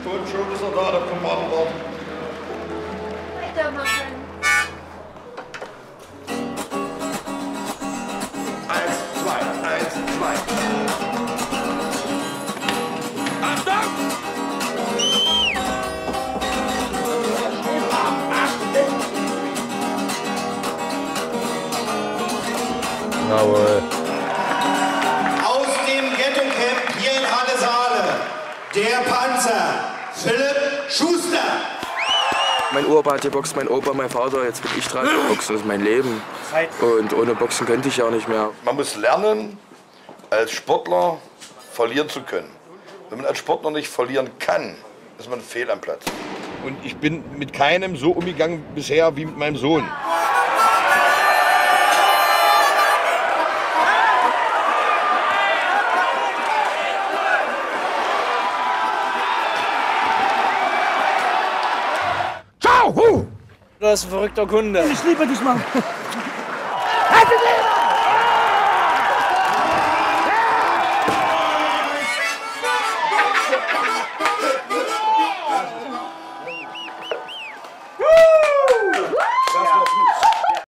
Und schon ist er da, der Commander. Weitermachen. 1, 2, 1, 2. Achtung! Jawohl. Aus dem Ghettocamp hier in Halle-Saale, der Panzer, Philipp Schuster. Mein Opa hat geboxt, mein Opa, mein Vater, jetzt bin ich dran. Boxen ist mein Leben. Und ohne Boxen könnte ich ja nicht mehr. Man muss lernen, als Sportler verlieren zu können. Wenn man als Sportler nicht verlieren kann, ist man fehl am Platz. Und ich bin mit keinem so umgegangen bisher wie mit meinem Sohn. Du hast ein verrückter Kunde. Ich liebe dich, Mann.